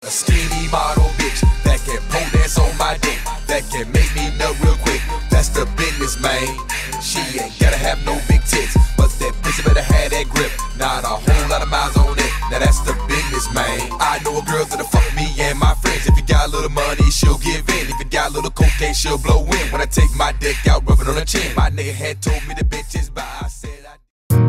A skinny model bitch that can pole dance on my dick, that can make me nut real quick. That's the business, man. She ain't gotta have no big tits, but that pussy better have that grip. Not a whole lot of miles on it. Now that's the business, man. I know a girl that'll fuck me and my friends. If you got a little money, she'll give in. If you got a little cocaine, she'll blow in. When I take my dick out, rub it on her chin. My nigga had told me the bitch is by. I said I.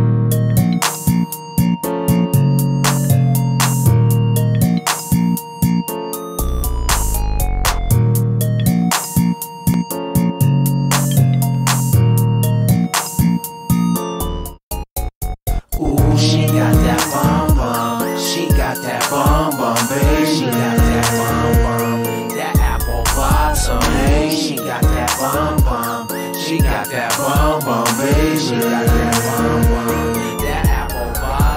Ooh, she got that bum bum. She got that bum bum, baby. She got that bum bum. That apple bottom, hey. She got that bum bum. She got that bum bum, baby. She got that bum bum. That apple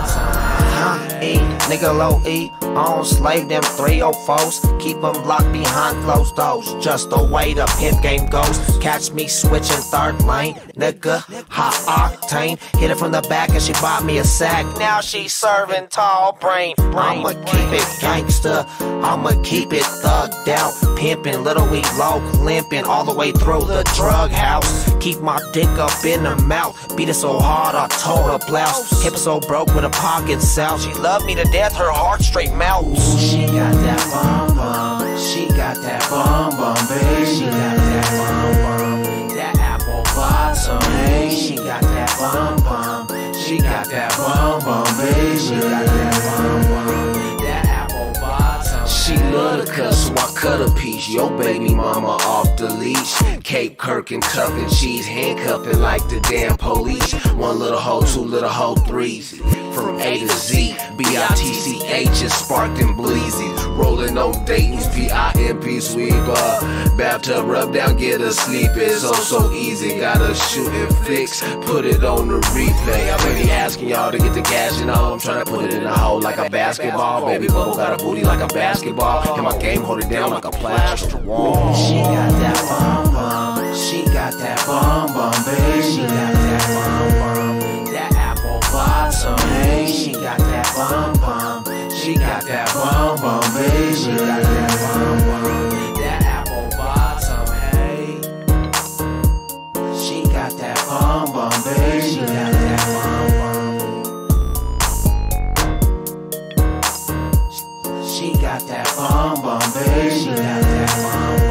bottom. Nigga Lil-E, I don't slave them 304s. Keep them locked behind closed doors. Just the way the pimp game goes. Catch me switching third lane, nigga, high octane. Hit it from the back and she bought me a sack. Now she serving tall brain. I'ma keep it gangsta, I'ma keep it thugged out. Pimpin', Lil-E-Locced, limping all the way through the drug house. Keep my dick up in her mouth. Beat it so hard I tore her blouse. Hip so broke with a pocket south. She loved me to death, her heart straight melt. Ooh, she got that bum bum. She got that bum bum, baby. She got that bum bum. That apple bottom, hey. She got that bum bum. She got that bum bum, baby. She got that bum bum. That apple bottom. She love to cuss, so I cut a piece. Yo, baby mama off the leash. Cape Kirkin cuffin' cheese, handcuffin' like the damn police. One little hoe, two little hoe, threes. From A to Z, B-I-T-C-H is sparked and bleezy. Rolling on Dayton's P-I-M-P sweeper. Bathtub rub down, get asleep. It's so easy. Gotta shoot and fix, put it on the replay. I'm really asking y'all to get the cash, you know. I'm trying to put it in a hole like a basketball. Baby bubble got a booty like a basketball. And my game hold it down like a plaster wall. She got that bum bum. She got that bum bum, baby. She got that bum bum. That apple bottom, hey. She got that bum bum. She got that bum bum, baby. She got that bum bum. That apple bottom, hey. She got that bum bum, baby. She got that bum bum. She got that bum bum, baby. She got that bum bum.